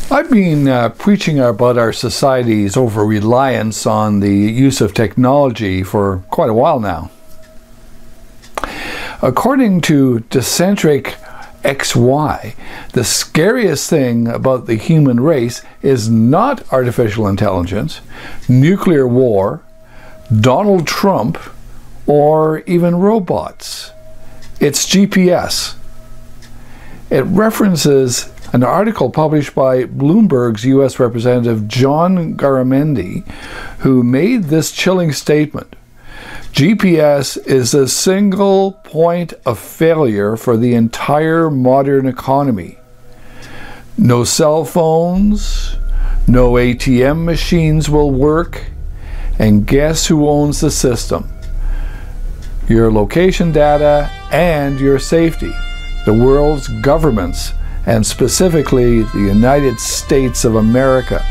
I've been preaching about our society's over-reliance on the use of technology for quite a while now. According to Decentric XY, the scariest thing about the human race is not artificial intelligence, nuclear war, Donald Trump, or even robots. It's GPS. It references an article published by Bloomberg's U.S. Representative John Garamendi, who made this chilling statement. GPS is a single point of failure for the entire modern economy. No cell phones, no ATM machines will work, and guess who owns the system? Your location data and your safety. The world's governments, and specifically the United States of America.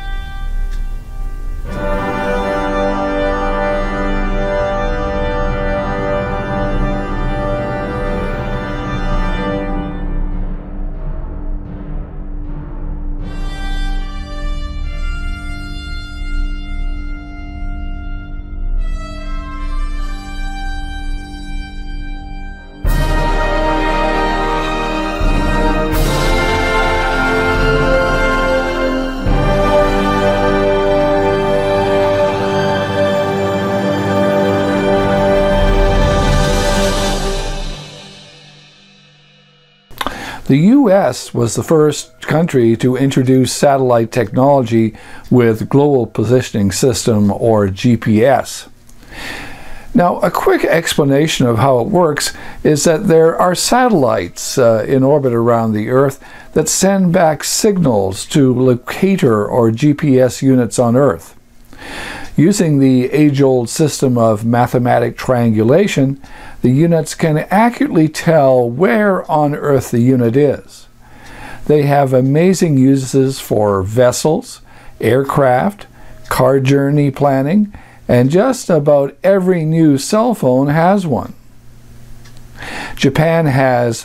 The U.S. was the first country to introduce satellite technology with Global Positioning System, or GPS. Now, a quick explanation of how it works is that there are satellites in orbit around the Earth that send back signals to locator or GPS units on Earth. Using the age-old system of mathematic triangulation, the units can accurately tell where on Earth the unit is. They have amazing uses for vessels, aircraft, car journey planning, and just about every new cell phone has one. Japan has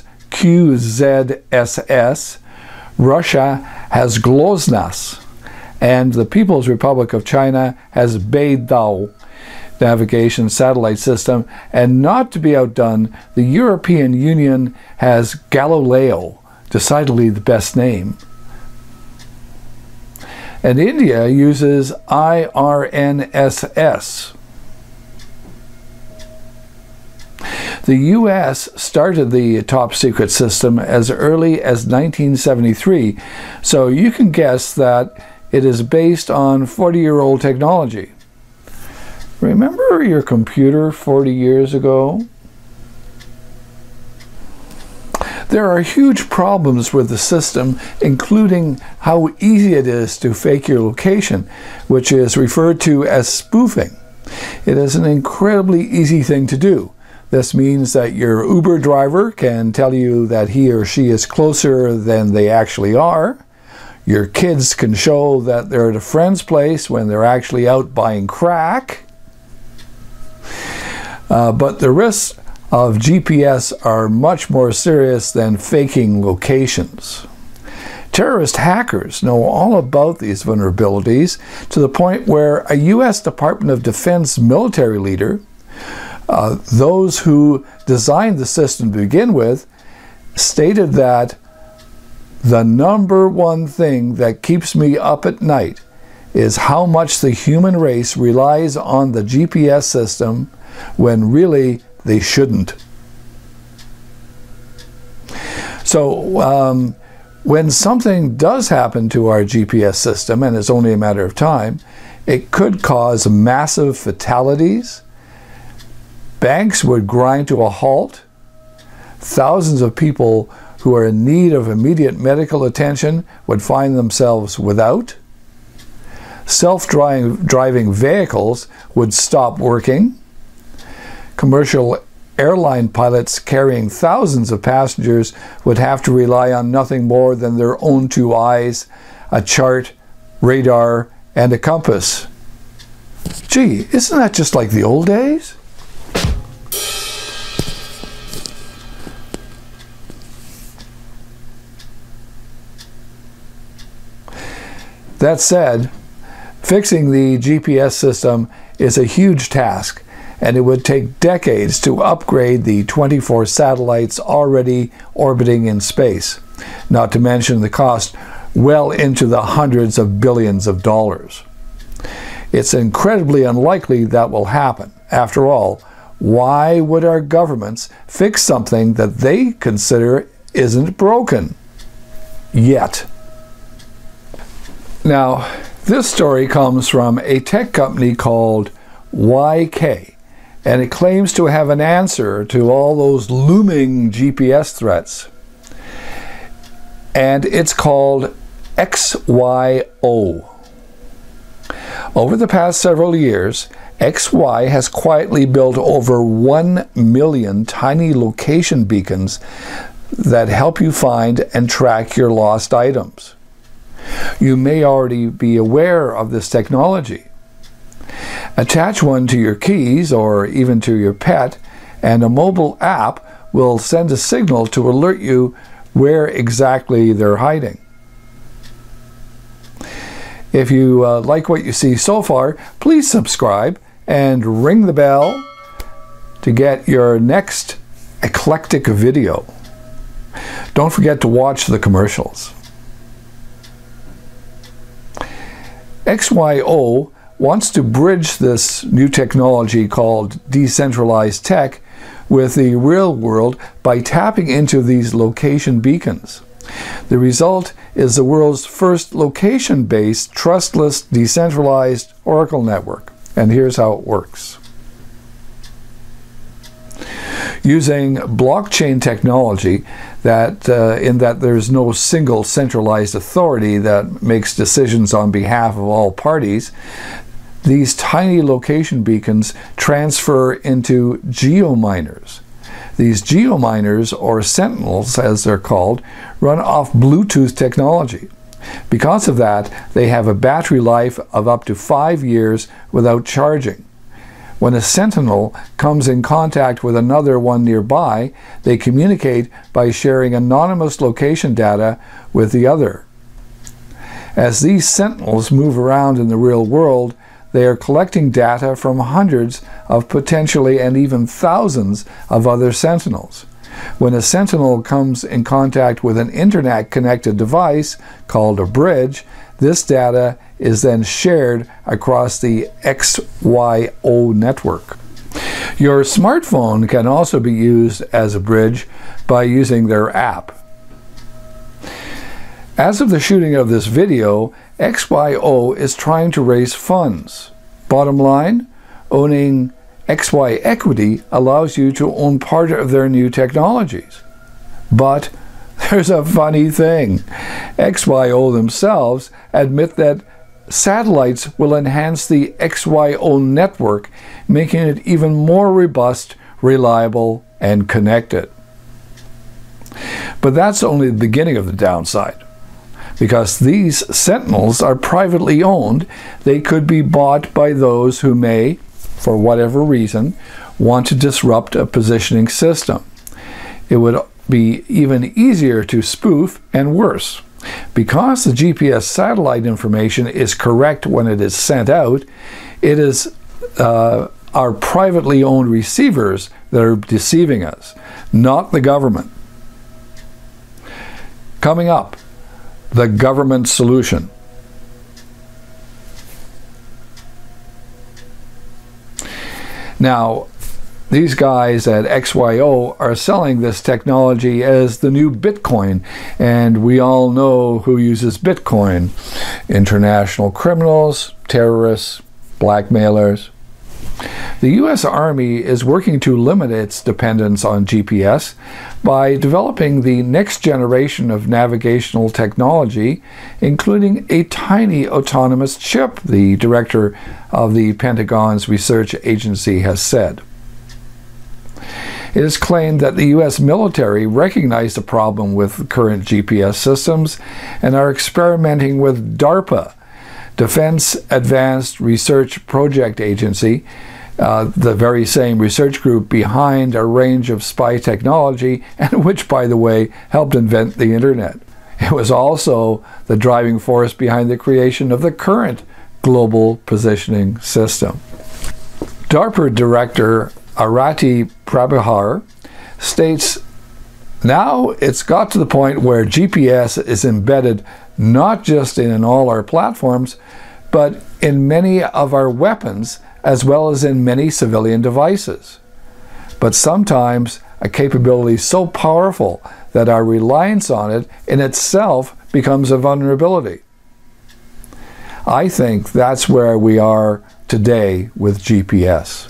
QZSS, Russia has GLONASS, and the People's Republic of China has Beidou navigation satellite system, and not to be outdone, the European Union has Galileo, decidedly the best name. And India uses IRNSS. The U.S. started the top secret system as early as 1973, so you can guess that it is based on 40-year-old technology. Remember your computer 40 years ago? There are huge problems with the system, including how easy it is to fake your location, which is referred to as spoofing. It is an incredibly easy thing to do. This means that your Uber driver can tell you that he or she is closer than they actually are. Your kids can show that they're at a friend's place when they're actually out buying crack. But the risks of GPS are much more serious than faking locations. Terrorist hackers know all about these vulnerabilities to the point where a U.S. Department of Defense military leader, those who designed the system to begin with, stated that the number one thing that keeps me up at night is how much the human race relies on the GPS system when really they shouldn't. So when something does happen to our GPS system, and it's only a matter of time, it could cause massive fatalities. Banks would grind to a halt. Thousands of people who are in need of immediate medical attention would find themselves without. Self-driving vehicles would stop working. Commercial airline pilots carrying thousands of passengers would have to rely on nothing more than their own two eyes, a chart, radar, and a compass. Gee, isn't that just like the old days? That said, fixing the GPS system is a huge task, and it would take decades to upgrade the 24 satellites already orbiting in space, not to mention the cost well into the hundreds of billions of dollars. It's incredibly unlikely that will happen. After all, why would our governments fix something that they consider isn't broken yet? Now, this story comes from a tech company called YK, and it claims to have an answer to all those looming GPS threats. And it's called XYO. Over the past several years, XY has quietly built over 1 million tiny location beacons that help you find and track your lost items. You may already be aware of this technology. Attach one to your keys or even to your pet, and a mobile app will send a signal to alert you where exactly they're hiding. If you like what you see so far, please subscribe and ring the bell to get your next eclectic video. Don't forget to watch the commercials. XYO wants to bridge this new technology called decentralized tech with the real world by tapping into these location beacons. The result is the world's first location-based, trustless, decentralized Oracle network. And here's how it works. Using blockchain technology, in that there's no single centralized authority that makes decisions on behalf of all parties, these tiny location beacons transfer into geominers. These geominers, or sentinels as they're called, run off Bluetooth technology. Because of that, they have a battery life of up to 5 years without charging. When a sentinel comes in contact with another one nearby, they communicate by sharing anonymous location data with the other. As these sentinels move around in the real world, they are collecting data from hundreds of potentially and even thousands of other sentinels. When a sentinel comes in contact with an internet-connected device called a bridge, this data is then shared across the XYO network. Your smartphone can also be used as a bridge by using their app. As of the shooting of this video, XYO is trying to raise funds. Bottom line, owning XY equity allows you to own part of their new technologies. But there's a funny thing. XYO themselves admit that satellites will enhance the XYO network, making it even more robust, reliable, and connected. But that's only the beginning of the downside. Because these sentinels are privately owned, they could be bought by those who may, for whatever reason, want to disrupt a positioning system. It would be even easier to spoof and worse. Because the GPS satellite information is correct when it is sent out, it is our privately owned receivers that are deceiving us, not the government. Coming up, the government solution. Now, these guys at XYO are selling this technology as the new Bitcoin, and we all know who uses Bitcoin: international criminals, terrorists, blackmailers. The U.S. Army is working to limit its dependence on GPS by developing the next generation of navigational technology, including a tiny autonomous chip, the director of the Pentagon's research agency has said. It is claimed that the U.S. military recognized the problem with current GPS systems and are experimenting with DARPA, Defense Advanced Research Project Agency, the very same research group behind a range of spy technology, and which, by the way, helped invent the internet. It was also the driving force behind the creation of the current global positioning system. DARPA Director Arati Prabhakar states, now it's got to the point where GPS is embedded not just in all our platforms, but in many of our weapons as well as in many civilian devices. But sometimes a capability so powerful that our reliance on it in itself becomes a vulnerability. I think that's where we are today with GPS.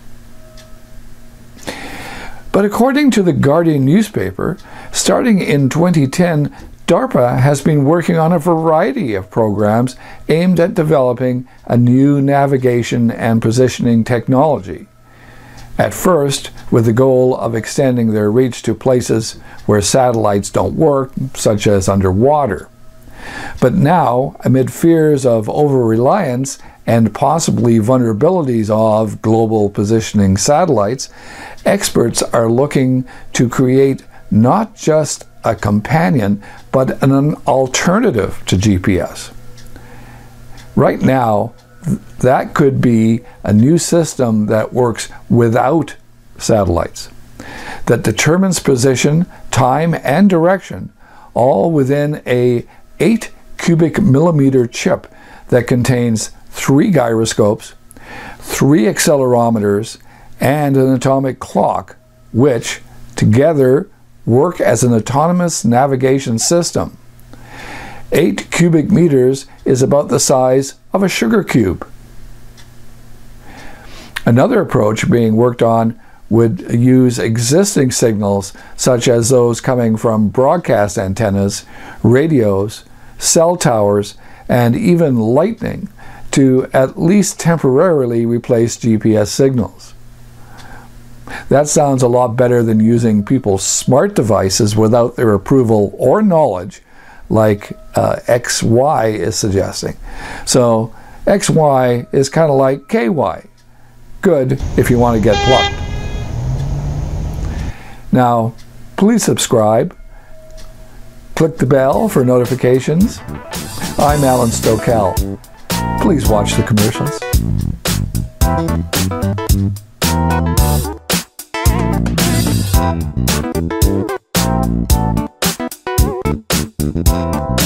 But according to the Guardian newspaper, starting in 2010, DARPA has been working on a variety of programs aimed at developing a new navigation and positioning technology. At first, with the goal of extending their reach to places where satellites don't work, such as underwater. But now, amid fears of over-reliance and possibly vulnerabilities of global positioning satellites, experts are looking to create not just a companion, but an alternative to GPS. Right now, that could be a new system that works without satellites, that determines position, time, and direction, all within a 8 cubic millimeter chip that contains 3 gyroscopes, 3 accelerometers, and an atomic clock, which together work as an autonomous navigation system. 8 cubic meters is about the size of a sugar cube. Another approach being worked on would use existing signals such as those coming from broadcast antennas, radios, cell towers, and even lightning to at least temporarily replace GPS signals. That sounds a lot better than using people's smart devices without their approval or knowledge, like XY is suggesting. So XY is kind of like KY. Good if you want to get plucked. Now, please subscribe. Click the bell for notifications. I'm Alan Stokel. Please watch the commercials.